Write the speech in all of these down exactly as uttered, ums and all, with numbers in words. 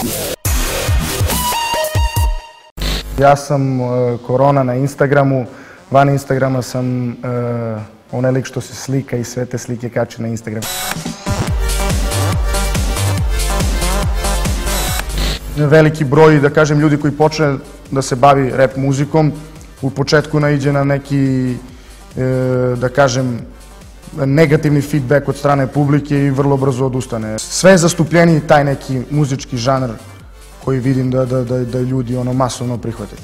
Ja sam Korona na Instagramu, van Instagrama sam onaj lik što se slika i sve te slike kače na Instagram. Veliki broj, da kažem, ljudi koji počne da se bavi rap muzikom, u početku naiđe na neki, da kažem, negativni feedback od strane publike i vrlo brzo odustane. Sve je zastupljeniji taj neki muzički žanr koji vidim da ljudi masovno prihvate.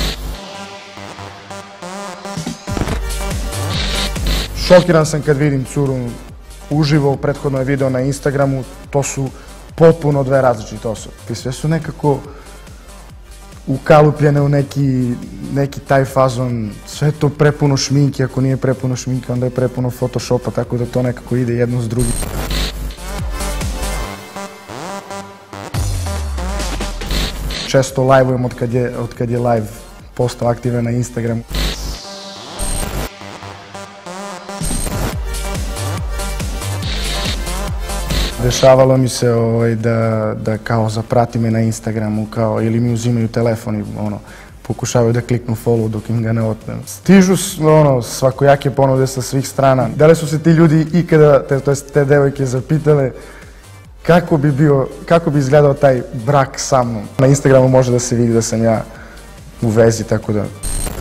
Šokiran sam kad vidim curu uživo, prethodno je video na Instagramu, to su potpuno dve različite osobe. I sve su nekako ukalupljene u neki taj fazon, sve je to prepuno šminke, ako nije prepuno šminke, onda je prepuno Photoshopa, tako da to nekako ide jedno s drugim. Često live-ujem od kad je live postao aktivan na Instagramu. Dešavalo mi se da kao zaprati me na Instagramu ili mi uzimaju telefon i pokušavaju da kliknu follow dok im ga ne otmem. Stižu svakojake ponude sa svih strana. Da li su se ti ljudi ikada, to jest te devojke, zapitale kako bi bio, kako bi izgledao taj brak sa mnom? Na Instagramu može da se vidi da sam ja u vezi, tako da